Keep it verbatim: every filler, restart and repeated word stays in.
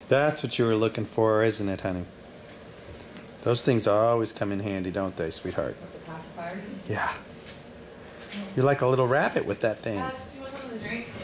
That's what you were looking for, isn't it, honey? Those things always come in handy, don't they, sweetheart? With the pacifier? Yeah. You're like a little rabbit with that thing. Uh, do you want something to drink?